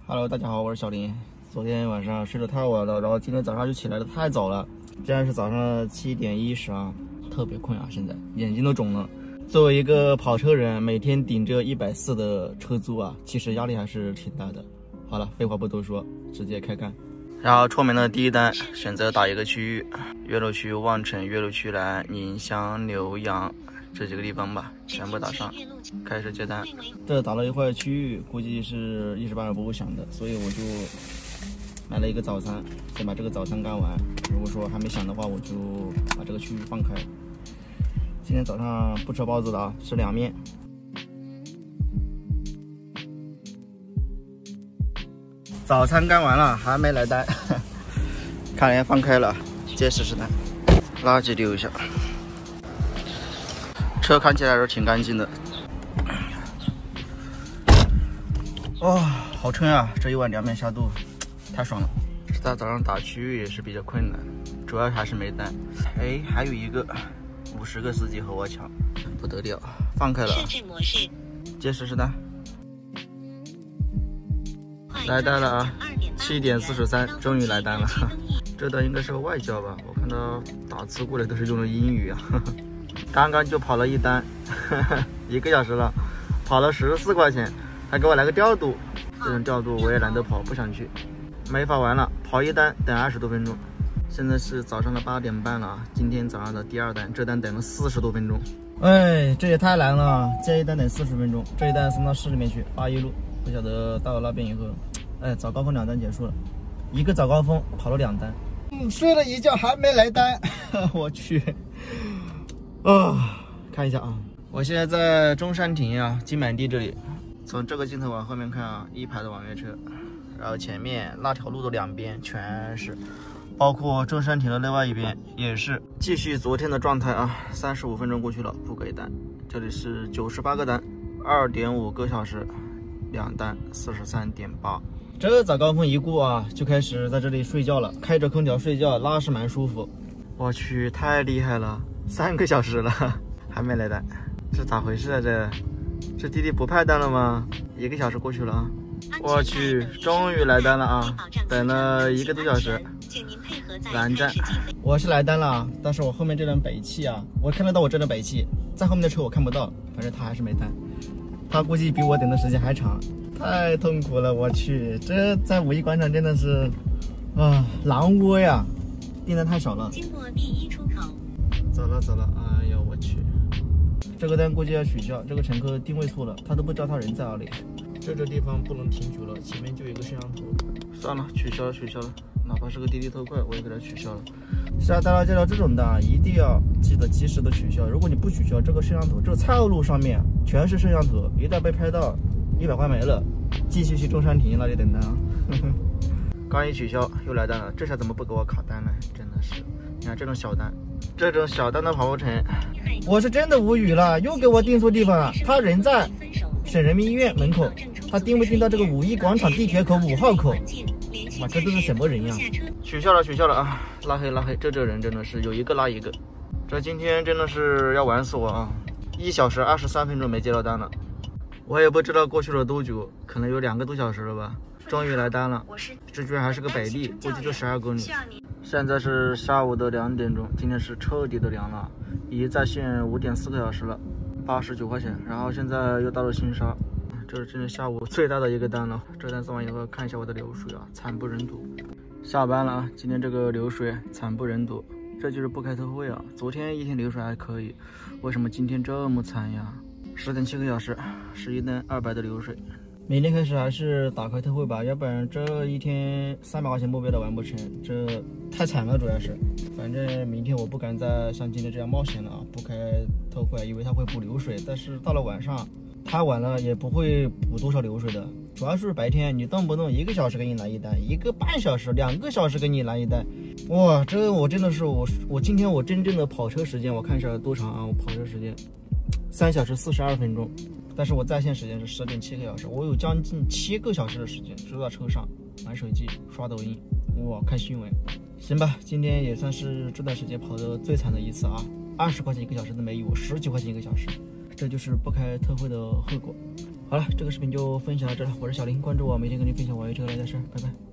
Hello， 大家好，我是小林。昨天晚上睡得太晚了，然后今天早上就起来的太早了，现在是早上7点10啊，特别困啊，现在眼睛都肿了。作为一个跑车人，每天顶着140的车租啊，其实压力还是挺大的。好了，废话不多说，直接开干。然后出门的第一单选择打一个区域，岳麓区、望城、岳麓区南、宁乡、浏阳这几个地方吧，全部打上，开始接单。这打了一会儿区域，估计是一时半会儿不会响的，所以我就买了一个早餐，先把这个早餐干完。如果说还没响的话，我就把这个区域放开。今天早上不吃包子的啊，吃凉面。早餐干完了，还没来单，看来放开了，接试试单。垃圾丢一下。车看起来是挺干净的。哇，好撑啊！这一碗凉面下肚，太爽了。在早上打区域也是比较困难，主要还是没单。哎，还有一个50个司机和我抢，不得了！放开了，接试试单。来单了啊！7点43，终于来单了。这单应该是个外教吧？我看到打字过来都是用的英语啊。刚刚就跑了一单，1个小时了，跑了14块钱，还给我来个调度。这种调度我也懒得跑，不想去。没跑完了，跑一单等20多分钟。现在是早上的8点半了啊！今天早上的第2单，这单等了40多分钟。哎，这也太难了，这一单等40分钟，这一单送到市里面去81路，不晓得到了那边以后，哎，早高峰2单结束了，一个早高峰跑了2单。睡了一觉还没来单，我去。看一下啊，我现在在中山亭啊金满地这里，从这个镜头往后面看啊，一排的网约车，然后前面那条路的2边全是，包括中山亭的另外一边也是，继续昨天的状态啊。35分钟过去了，不给单，这里是98个单，2.5个小时，2单43.8。这早高峰一过啊，就开始在这里睡觉了，开着空调睡觉，那是蛮舒服。我去，太厉害了，3个小时了还没来单，这咋回事啊？这滴滴不派单了吗？1个小时过去了啊，我去，终于来单了啊！等了1个多小时。蓝站，我是来单了，但是我后面这辆北汽啊，我看得到我这辆北汽，在后面的车我看不到，反正他还是没单，他估计比我等的时间还长，太痛苦了，我去，这在5一广场真的是狼窝呀，订单太少了。经过第1出口。走了，哎呀，我去，这个单估计要取消，这个乘客定位错了，他都不知道他人在哪里。这地方不能停住了，前面就有一个摄像头，算了，取消了，哪怕是个滴滴特快，我也给它取消了。是啊，大家见到这种的，一定要记得及时的取消。如果你不取消，这个摄像头，这个岔路上面全是摄像头，一旦被拍到，100块没了，继续去中山亭那里等单啊。刚一取消又来单了，这下怎么不给我卡单呢？真的是，你看这种小单都跑不成，我是真的无语了，又给我订错地方了。他人在省人民医院门口，他定位定到这个5一广场地铁口5号口。哇，这都是什么人呀？取消了啊！拉黑，这人真的是有一个拉一个。这今天真的是要玩死我啊！1小时23分钟没接到单了，我也不知道过去了多久，可能有2个多小时了吧。终于来单了，这居然还是个北地，估计就12公里。现在是下午的2点钟，今天是彻底的凉了，已经在线5.4个小时了，89块钱。然后现在又到了新沙，这是今天下午最大的一个单了。这单送完以后，看一下我的流水啊，惨不忍睹。下班了啊，今天这个流水惨不忍睹，这就是不开特惠啊。昨天一天流水还可以，为什么今天这么惨呀？10.7个小时，11单200的流水。明天开始还是打开特惠吧，要不然这一天300块钱目标都完不成，这太惨了。主要是，反正明天我不敢再像今天这样冒险了啊，不开特惠，因为它会补流水，但是到了晚上太晚了也不会补多少流水的。主要是白天你动不动1个小时给你来一单，1个半小时、2个小时给你来一单，哇，这我真的是我今天我真正的跑车时间我看一下多长啊？我跑车时间3小时42分钟。但是我在线时间是10.7个小时，我有将近7个小时的时间坐在车上玩手机、刷抖音，哇，看新闻。行吧，今天也算是这段时间跑的最惨的一次啊，20块钱1个小时都没有，10几块钱1个小时，这就是不开特惠的后果。 好了，这个视频就分享到这了，我是小林，关注我，每天跟你分享网约车来的事儿，拜拜。